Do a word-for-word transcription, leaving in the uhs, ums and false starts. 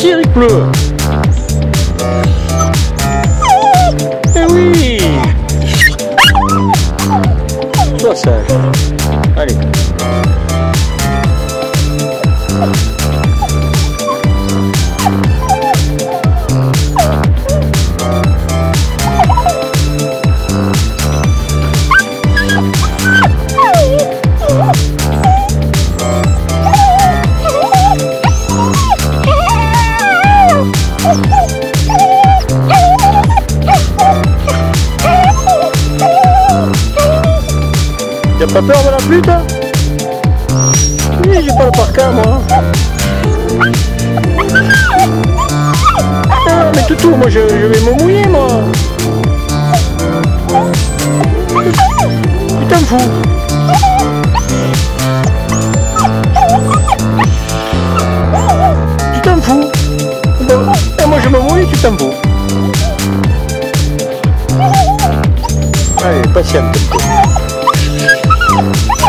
sortir, il pleut. Eh oui. Sois sage. Allez. T'as pas peur de la pluie, toi? Oui, j'ai pas le parka, moi. Ah, mais toutou, moi je, je vais me mouiller, moi. Tu t'en fous. Tu t'en fous. Et moi je me mouille, tu t'en fous. Allez, patiente un peu.